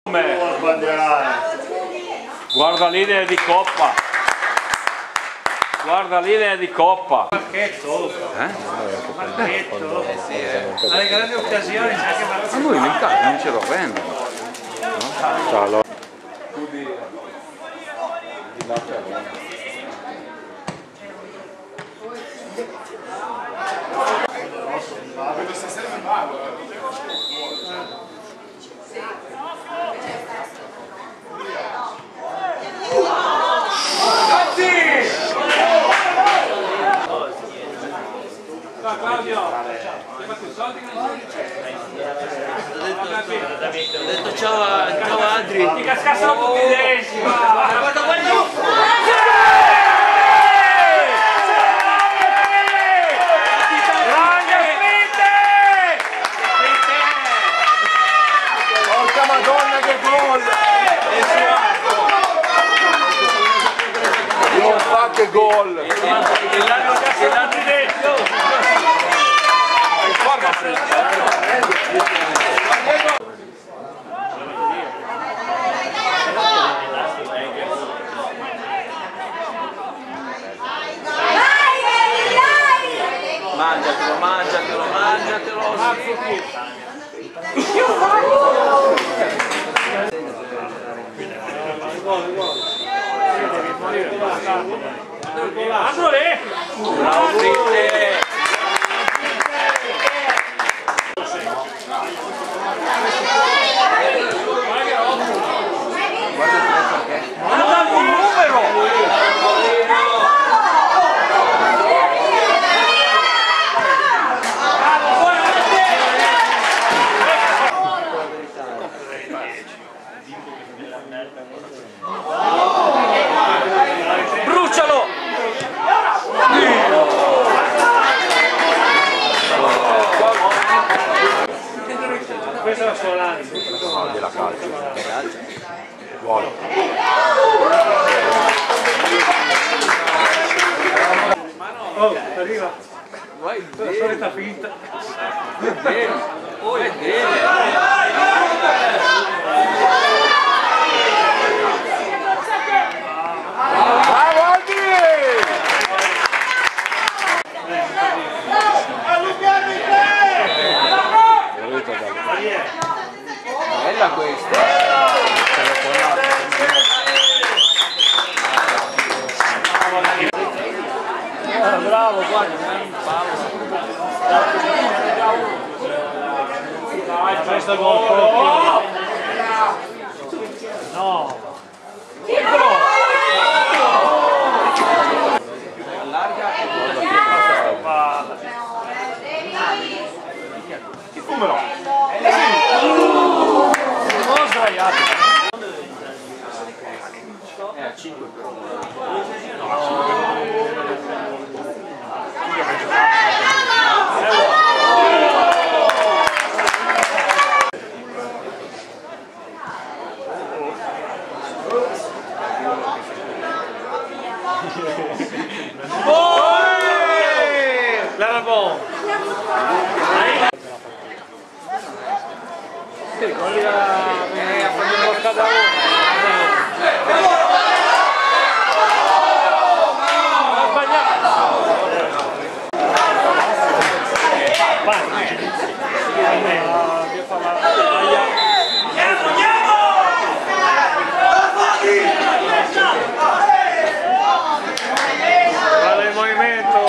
Guarda l'idea di coppa. Guarda l'idea di coppa. Marchetto. Marchetto. Alle grandi occasioni c'è anche Marchetto. Ma lui in casa non ce lo vendono. No? Claudio, hai fatto i soldi che non ho detto ciao Adri. Ti cascassero tutti i denti, guarda. Porca Madonna che gol! Non fa che gol! Mangiatelo. Andole! Brucialo! Questa è la sua lanza. No, della calcio. Buono. Oh, arriva. Vai, la solita finta. Bravo Aldi! Bella questa! Bravo, guarda, questo gol. No. Numero! Ho sbagliato. A 5 però. L'Arabon. Sì, quelli a fare un po' da vale il movimento.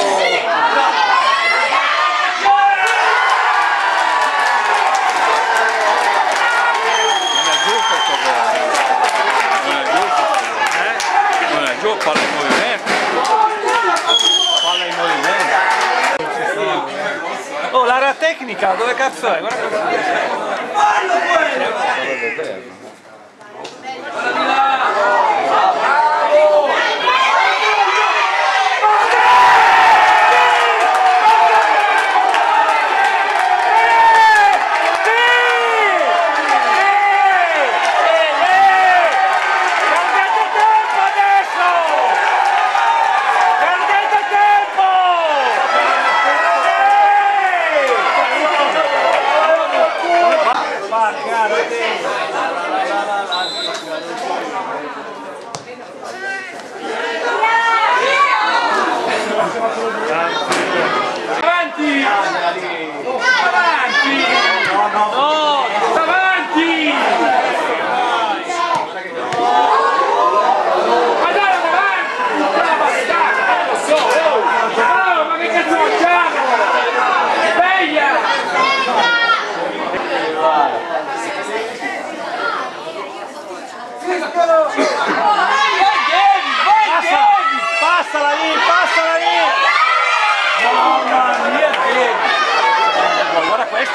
Falla in movimento. Falla in movimento. Oh, l'area tecnica, dove cazzo è? Guarda cosa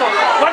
Guarda